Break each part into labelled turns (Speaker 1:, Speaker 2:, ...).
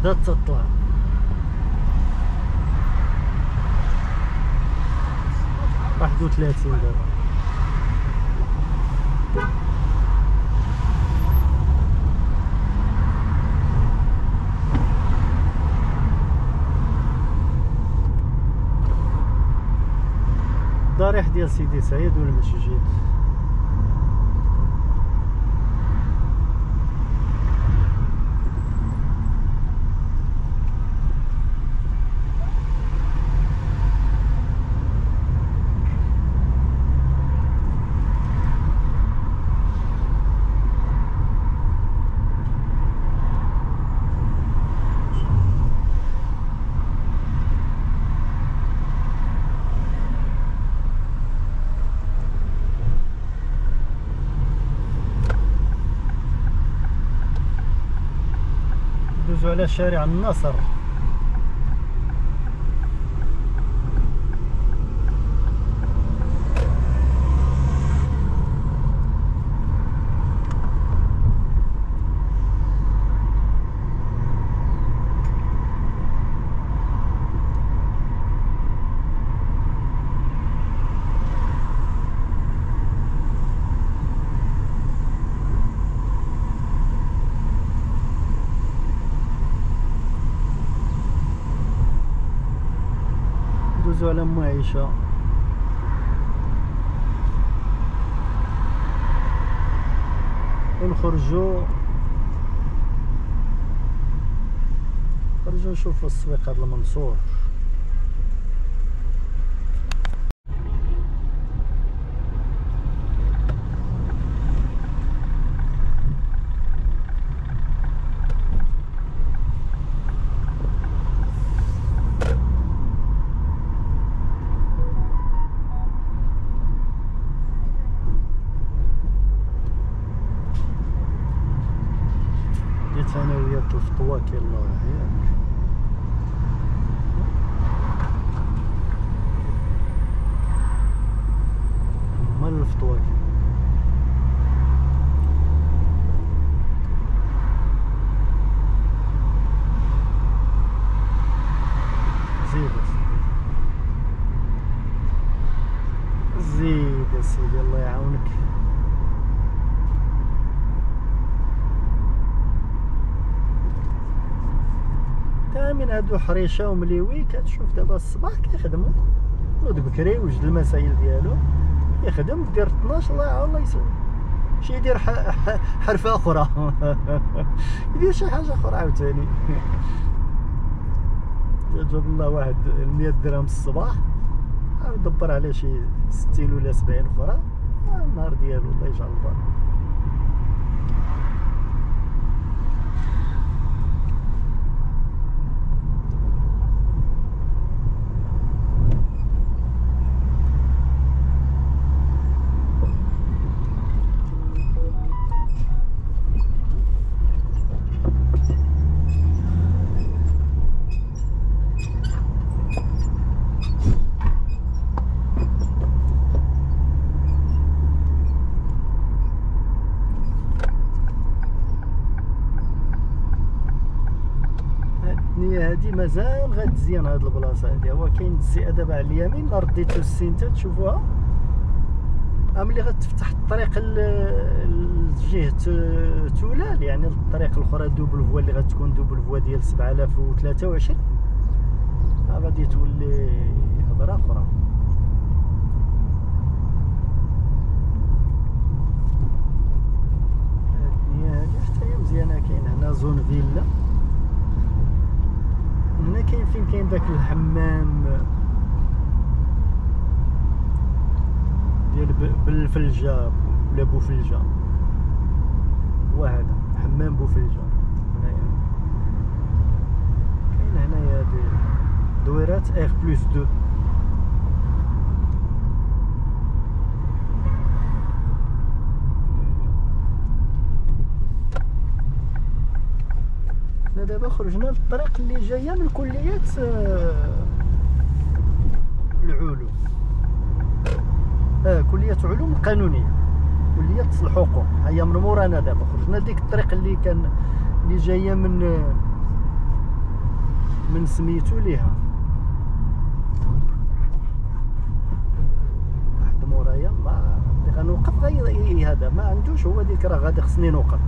Speaker 1: بدات تطلع. واحد وثلاثين دابا. ضريح ديال سيدي سعيد والمسجد. ندوزو على شارع النصر. ندوزو على ام عيشه. ونخرجو نشوفو السويق هاد المنصور. ثانوية الفطواكي الله يحييك. مال الفطواكي زيد زيد سيدي الله يعاونك. من هادو حريشه ومليوي كتشوف دابا الصباح كيخدموا نوض بكري وجد المسائل ديالو يخدم دير 12 الله يعاون الله يسلم. شي يدير حرفه اخرى يدير شي حاجه اخرى عاوتاني. جاب الله واحد 100 درهم الصباح دبر عليه شي 60 ولا 70 فرا النهار ديالو الله يجعل البركه. هادي مازال غتزيان هاد البلاصه هادي. هو كاين الزئه دابا على اليمين لا رديتو السينتا تشوفوها ملي غتفتح الطريق لجهه تولال يعني الطريق الاخرى دوبل فوا اللي غتكون دوبل فوا ديال 7023 غادي تولي هضره اخرى. الدنيا هادي حتى هي مزيانه. كاين هنا زون فيلا هنا كاين فين كاين داك الحمام ديال بالفلجه ولا بوفلجه. هو هذا حمام بوفلجه هنايا. كاين هنايا دويرات اغ بلس 2. دابا خرجنا للطريق اللي جايه من كليه العلوم كليه علوم القانونيه كليه الحقوق. هيا من مورانا دابا خرجنا لديك الطريق اللي كان اللي جايه من من سميتو ليها. واحد مورايا ما غنوقف غير هذا ما عندوش هو ديك راه غادي خصني نوقف.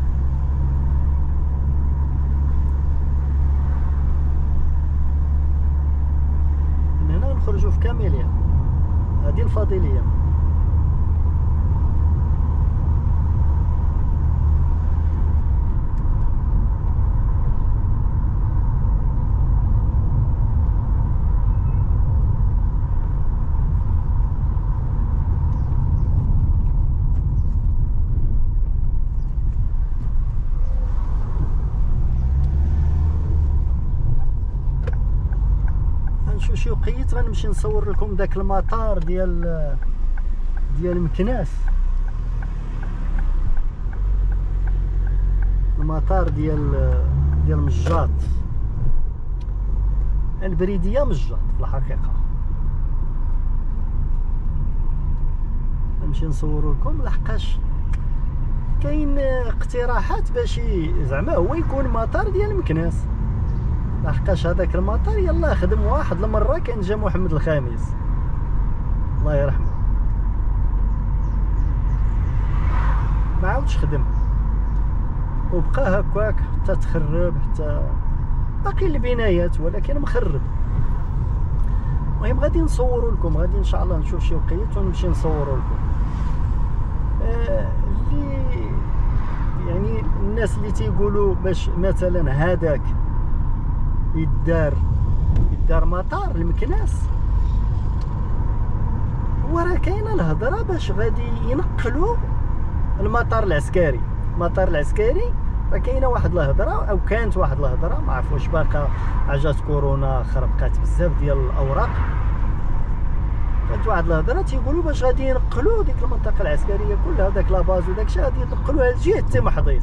Speaker 1: من هنا نخرجوا في كاميليا، هذه الفاضليه. شي وقيت غنمشي نصور لكم داك المطار ديال مكناس، المطار ديال مجاط، البريديه مجاط في الحقيقه. نمشي نصور لكم لحقاش كاين اقتراحات باش زعما هو يكون مطار ديال مكناس، لحقاش هذاك المطار يلا خدم واحد المره كان جا محمد الخامس الله يرحمه ما عاودش خدم وبقى هكاك حتى تخرب، حتى باقي البنايات ولكن مخرب. المهم غادي نصوروا لكم، غادي ان شاء الله نشوف شي وقيت ونمشي نصوروا لكم. اللي يعني الناس اللي تيقولوا باش مثلا هذاك يدار مطار المكناس، هو راه كاينه الهضره باش غادي ينقلوا المطار العسكري. المطار العسكري راه كاينه واحد الهضره او كانت واحد الهضره ما عرف واش باقا، عجات كورونا خربقات بزاف ديال الاوراق، كانت واحد الهضره تيقولوا باش غادي ينقلوا ديك المنطقه العسكريه كلها داك لاباز وداك الشيء غادي ينقلوها لجهه تمحضيط.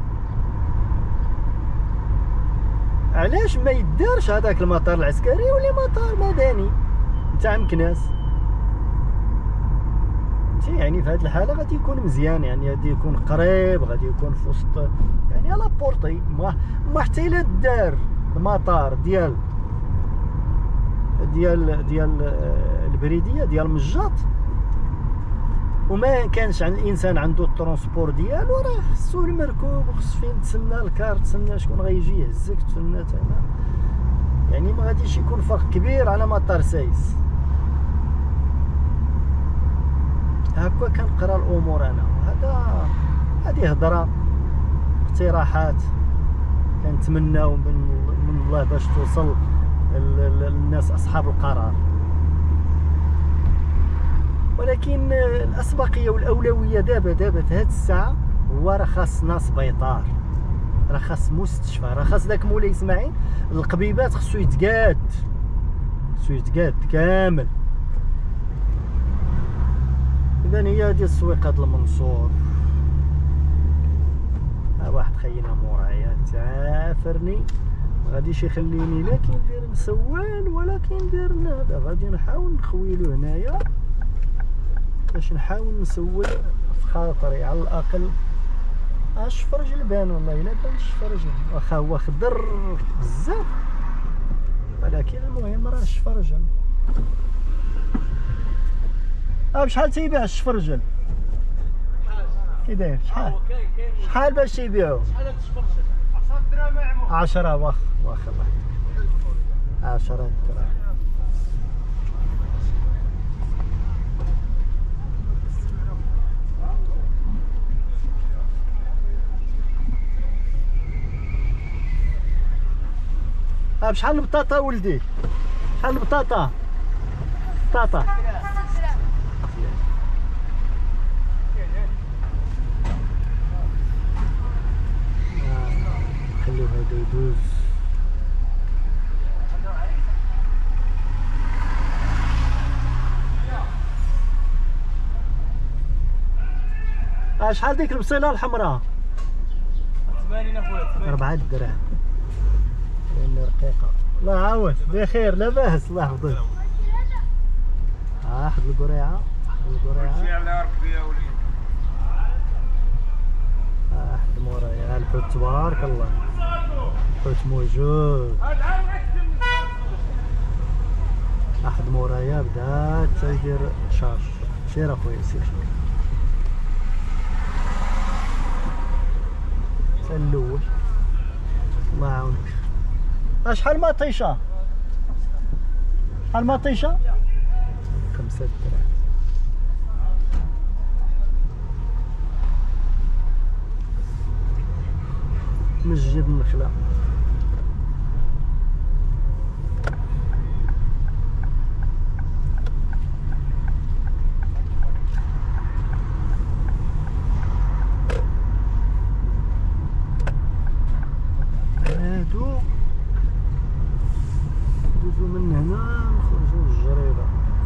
Speaker 1: علاش ما يدارش هذاك المطار العسكري ولي مطار مدني نتاع مكناس؟ يعني في هذه الحاله غادي يكون مزيان، يعني غادي يكون قريب، غادي يكون في وسط يعني على بورتي. ما حتى الا دار المطار ديال البريديه ديال مجاط وما كانش عند الانسان عنده الترونسبور ديالو، راه خصو المركوب وخص فين تسنى الكار، تسنى شكون غيجي يهزك، تسنى يعني ما غاديش يكون فرق كبير على مطار سايس. هكا كنقرا الامور انا، هذه هضره اقتراحات كنتمناو من الله باش توصل للناس اصحاب القرار، ولكن الاسبقيه والاولويه دابا في هذه الساعه هو راه خاصنا سبيطار، راه خاص مستشفى، راه خاص داك مولاي اسماعيل القبيبات خصو يتقاد كامل. اذا هي هذه السويقه د المنصور. ها واحد خينا مورايا تعافرني ما غاديش يخليني لا كندير مسوال ولا كندير هذا، غادي نحاول نخويلو هنايا باش نحاول نسول في خاطري على الاقل. الشفرج البان والله الا بان الشفرج، واخا هو خضر بزاف ولكن المهم راه الشفرجل. بشحال تيبيع الشفرجل؟ كي داير شحال باش تيبيعو؟ شحال هاد الشفرجل؟ 10 دراهم يا عمو. 10 واخا الله يحفظك 10 دراهم. بشحال البطاطا ولدي؟ شحال البطاطا؟ خليو هذا يدوز. شحال ديك البصيله الحمراء؟ 80 اخويا. 4 دراهم رقيقه. الله يعاود بخير لاباس الله يحفظك. واحد القريعه كلشي على ربي يا وليد. واحد مورايا الحوت تبارك الله، الحوت موجود. واحد مورايا بدا تيدير شارج. سير اخويا سير الاول. الله يعاونك. شحال ما طيشه؟ شحال ما طيشه؟ 5 دراهم. مسجد النخله. ندوزو من هنا نخرجو للجريدة.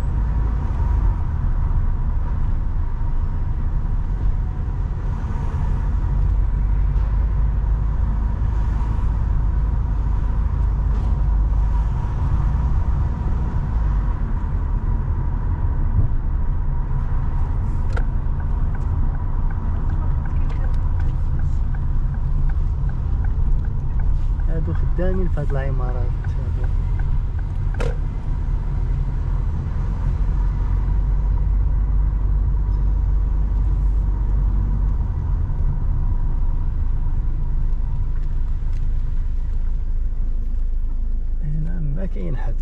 Speaker 1: هادو خدامين في هاد العمارات هادو. هنا ما كاين حد.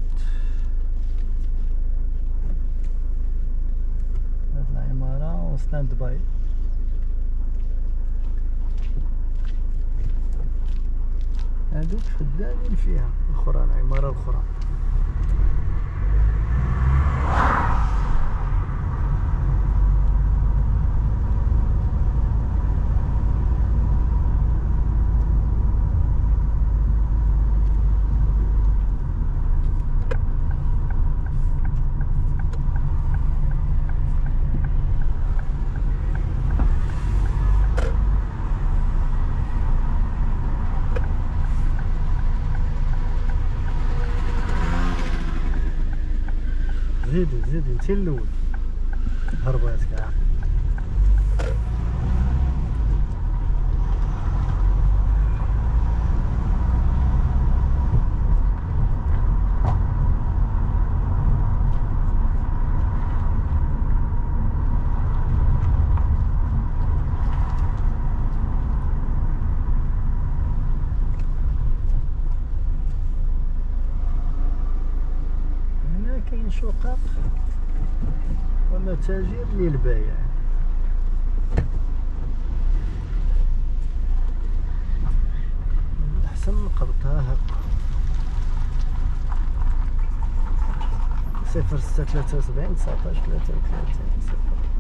Speaker 1: هاد العمارة ستاند باي. هادوك خدامين فيها الأخرى، العمارة الأخرى. زيدي انت الاول. هربات كاع. هنا كاين شقق ومتاجر للبيع. احسن نقبطها هكا. 0673 19 33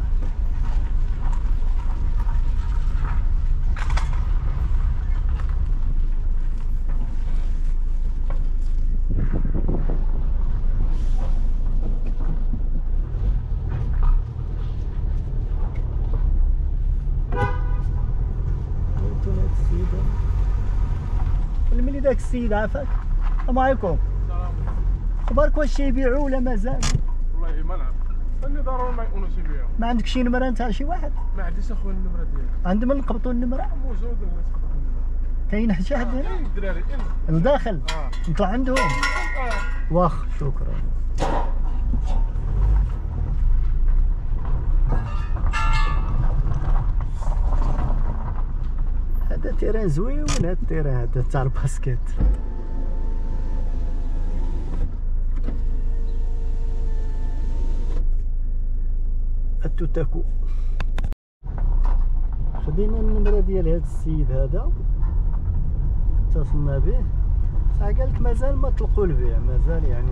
Speaker 1: ملي داك السيد عافاك. السلام عليكم. اخبارك واش يبيعوا ولا مازال؟
Speaker 2: والله ما نعرف، اللي ضروري ما يكونوش يبيعوا.
Speaker 1: ما عندك شي نمره نتاع شي واحد؟
Speaker 2: ما عنديش اخويا النمره ديالي.
Speaker 1: عند من نقبطوا النمره؟
Speaker 2: موجود الناس تقبط النمره.
Speaker 1: كاين حتى حد هنا؟
Speaker 2: الدراري
Speaker 1: لداخل؟ نطلع عندهم؟ واخ شكرا. هذا تيران زوين، هذا التيران هذا تاع الباسكيت. التوتاكو. خدينا النمرة ديال هذا السيد هذا، اتصلنا به، بصح قالك مازال ما طلقوا البيع، مازال يعني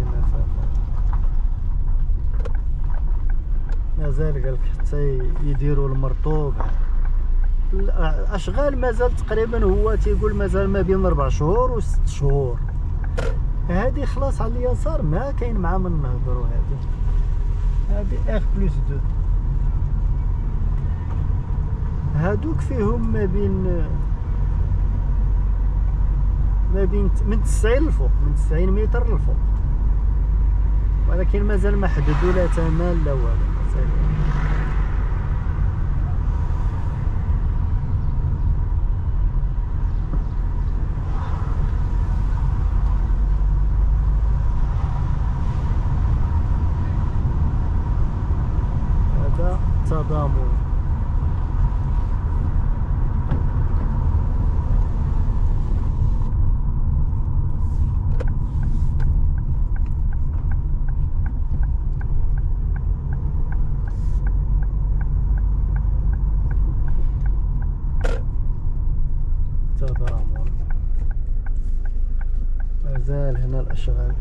Speaker 1: مازال قالك حتى يديروا المرطوب. الاشغال مازال تقريبا هو تيقول مازال ما بين 4 شهور و 6 شهور. هذه خلاص على اليسار ما كاين مع من نهضروا. هذه R+2. هادوك فيهم ما بين من 90 للفوق، من 90 متر للفوق، ولكن مازال ما حددوا لا ثمن لا والو. التضامن. مازال هنا الأشغال.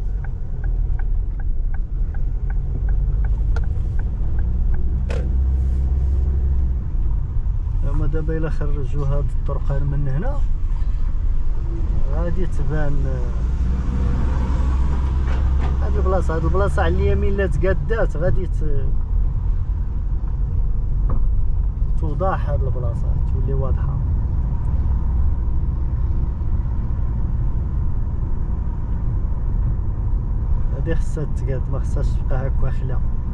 Speaker 1: هما دابا إلا خرجوا هاد الطرقان من هنا غادي تبان هاد البلاصة على اليمين لا تقادات غادي توضح هاد البلاصة تولي واضحة. هادي خصها تقاد ما خصهاش تبقى هكا خلا.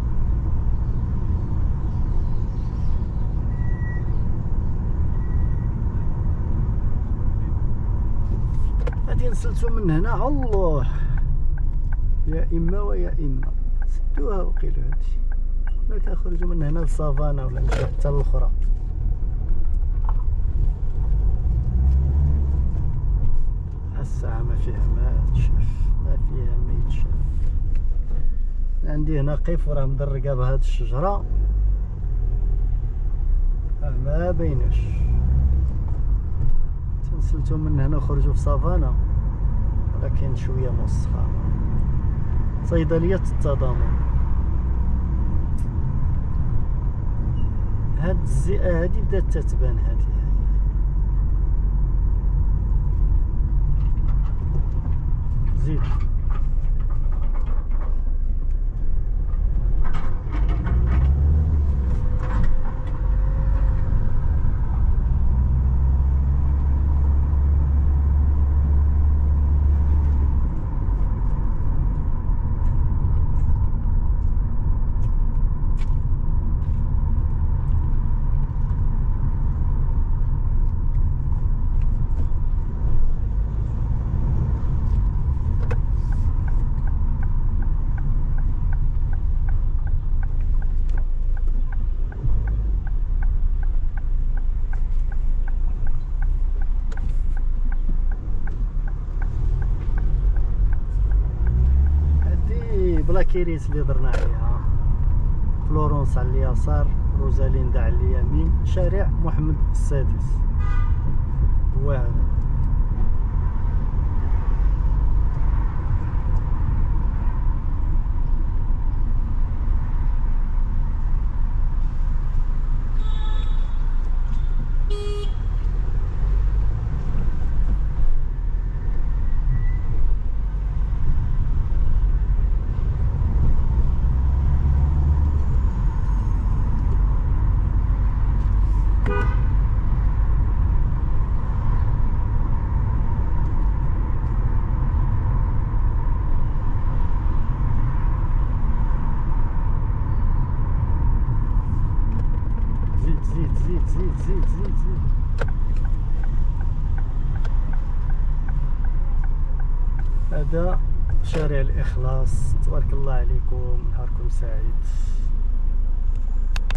Speaker 1: غادي نسلتو من هنا. الله يا اما ويا اما سدوها وقيلو هادشي كنا كنخرجو من هنا للسافانا ولا نمشيو حتى للأخرى. الساعة ما فيها ما تشاف، ما فيها ما يتشاف. عندي هنا قيف وراه مدرقة بهاد الشجرة ما بينوش. تنسلتو من هنا وخرجوا في سافانا ولكن شوية موسخة. صيدلية التضامن. هاد الزئة هادي بدات تتبان هادي. زيد بلاكيريس اللي درنا عليها. فلورونس على اليسار، روزاليندا على اليمين، شارع محمد السادس هو هذا. زيد. هذا شارع الإخلاص. تبارك الله عليكم، نهاركم سعيد.